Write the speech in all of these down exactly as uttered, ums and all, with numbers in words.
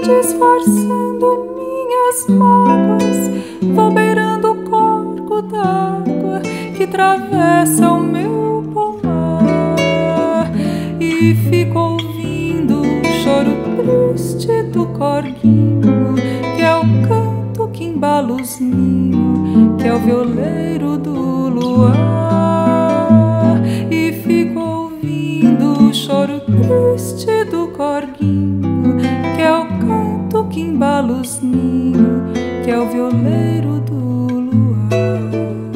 disfarçando minhas mágoas, vou beirando o corpo d'água que atravessa o meu pomar e fico ouvindo o choro triste do corguinho, que é o canto que embala os ninhos, que é o violeiro do luar. E fico ouvindo o choro triste do corguinho, que é o canto que embala os ninhos, que é o violeiro do luar.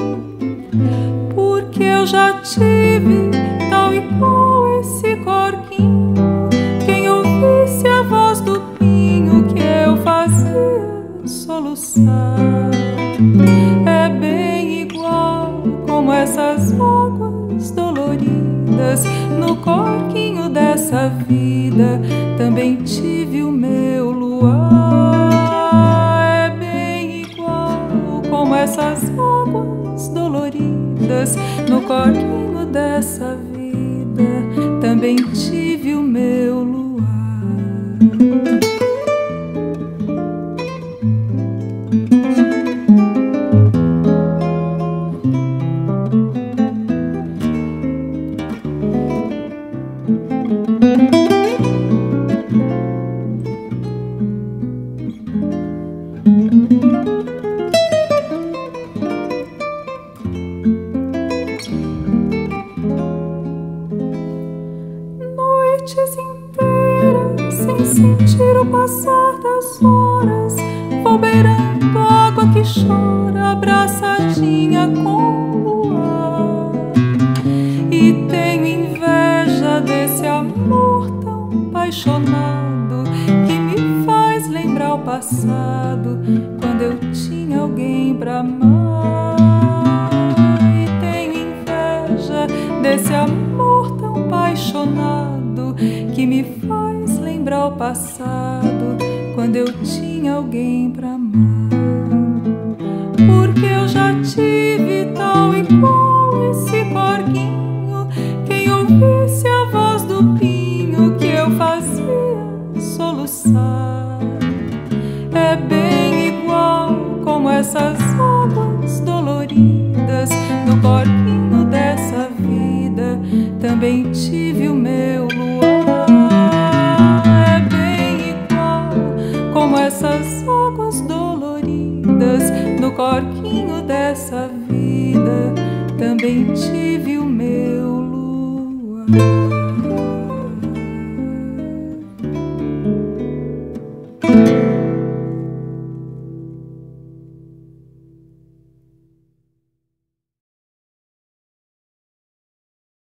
Porque eu já tive tal e qual esse corguinho, quem ouvisse a voz do pinho que eu fazia soluçar. É bem igual como essas águas doloridas no corguinho dessa vida, também tive o meu luar. É bem igual como essas águas doloridas no corguinho dessa vida, também tive o meu luar. Noites inteiras sem sentir o passar das horas, vou beirando a água que chora, abraçadinha com o luar. E tenho inveja desse amor tão apaixonado que me faz lembrar o passado, quando eu tinha alguém pra amar. E tenho inveja desse amor tão apaixonado que me faz lembrar o passado, quando eu tinha alguém pra amar. Porque eu já tive tal e qual esse corguinho, quem ouvisse a voz do pinho que eu fazia soluçar. É bem igual como essas águas doloridas no corguinho dessa vida, também tive o meu luar. É bem igual como essas águas doloridas no corguinho dessa vida, também tive o meu luar.